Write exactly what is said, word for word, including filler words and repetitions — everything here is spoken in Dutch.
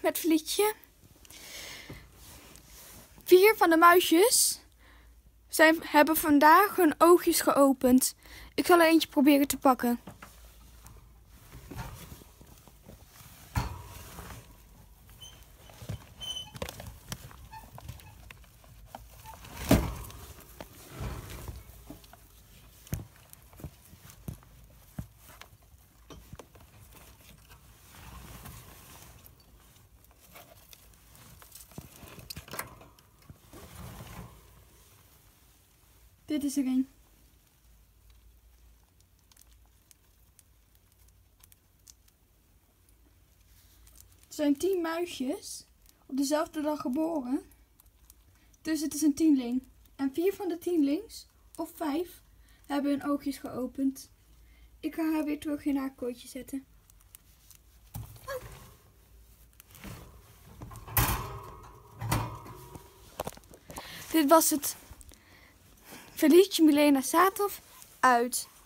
met Felietje. Vier van de muisjes zijn, hebben vandaag hun oogjes geopend. Ik zal er eentje proberen te pakken. Dit is er een. Er zijn tien muisjes op dezelfde dag geboren. Dus het is een tienling. En vier van de tienlings, of vijf, hebben hun oogjes geopend. Ik ga haar weer terug in haar kooitje zetten. Oh. Dit was het Felietje Milena Saathoff uit